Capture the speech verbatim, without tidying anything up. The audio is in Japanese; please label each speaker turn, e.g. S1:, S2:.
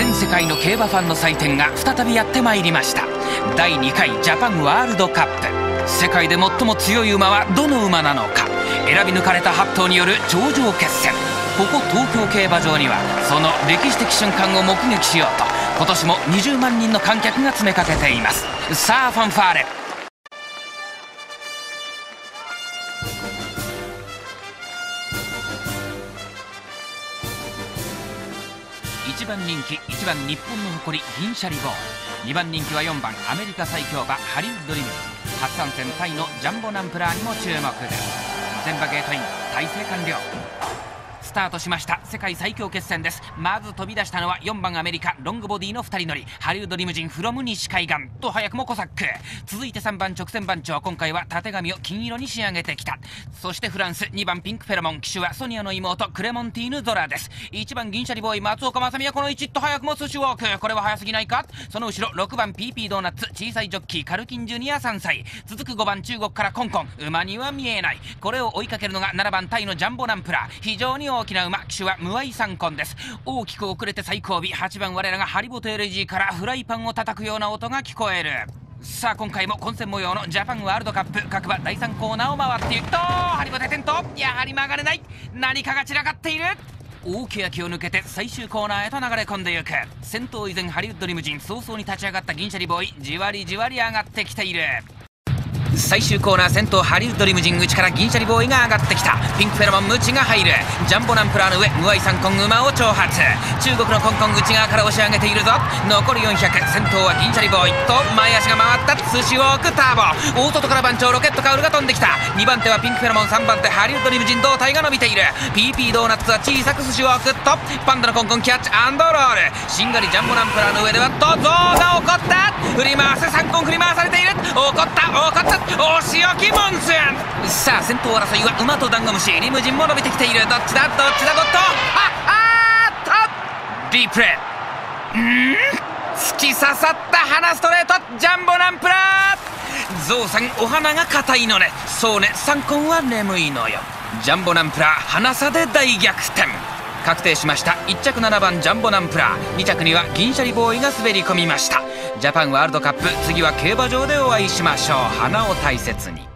S1: 全世界の競馬ファンの祭典が再びやってまいりました。だいにかいジャパンワールドカップ。世界で最も強い馬はどの馬なのか、選び抜かれたはっとうによる頂上決戦。ここ東京競馬場にはその歴史的瞬間を目撃しようと、今年もにじゅうまんにんの観客が詰めかけています。さあファンファーレ。いちばん人気いちばん日本の誇り銀シャリボーイ、にばん人気はよんばんアメリカ最強馬ハリウッドリムジン、初参戦タイのジャンボナンプラーにも注目です。全馬ゲートイン、体制完了。スタートしました。世界最強決戦です。まず飛び出したのはよんばんアメリカロングボディのふたり乗りハリウッドリムジンフロム西海岸と早くもコサック。続いてさんばん直線番長、今回はたてがみを金色に仕上げてきた。そしてフランスにばんピンクフェロモン、騎手はソニアの妹クレモンティーヌ・ゾラです。いちばん銀シャリボーイ松岡正美はこの位置と早くも寿司ウォーク。これは早すぎないか。その後ろろくばん ピーピー ドーナツ小さいジョッキーカルキンジュニアさんさい、続くごばん中国からコンコン、馬には見えない。これを追いかけるのがななばんタイのジャンボナンプラー、非常に大きな馬、騎手はムワイサンコンです。大きく遅れて最後尾はちばん我らがハリボテ エルジー からフライパンを叩くような音が聞こえる。さあ今回も混戦模様のジャパンワールドカップ、各馬だいさんコーナーを回っていくとハリボテ転倒、やはり曲がれない。何かが散らかっている。大欅を抜けて最終コーナーへと流れ込んでいく。先頭依然ハリウッドリムジン、早々に立ち上がった銀シャリボーイ、じわりじわり上がってきている。最終コーナー先頭ハリウッドリムジン、内から銀シャリボーイが上がってきた。ピンクフェロモンムチが入る。ジャンボナンプラーの上ムワイサンコン馬を挑発。中国のコンコン内側から押し上げているぞ。残りよんひゃく、先頭は銀シャリボーイと前足が回った寿司ウォークターボ。大外から番長ロケットカウルが飛んできた。にばん手はピンクフェロモン、さんばん手ハリウッドリムジン胴体が伸びている。 ピーピー ドーナツは小さく寿司ウォークとパンダのコンコンキャッチアンドロール。しんがりジャンボナンプラーの上ではとゾウが起こった。振り回せサンコン振り回されている。怒った怒った、お仕置きモンスン。さあ先頭争いは馬とダンゴムシ、リムジンも伸びてきている。どっちだどっちだゴッド。ああっとリプレイ、うん突き刺さった鼻ストレート、ジャンボナンプラー。ゾウさんお鼻が硬いのね。そうね、サンコンは眠いのよ。ジャンボナンプラー鼻差で大逆転。確定しました。いっちゃくななばんジャンボナンプラー、にちゃくには銀シャリボーイが滑り込みました。ジャパンワールドカップ、次は競馬場でお会いしましょう。花を大切に。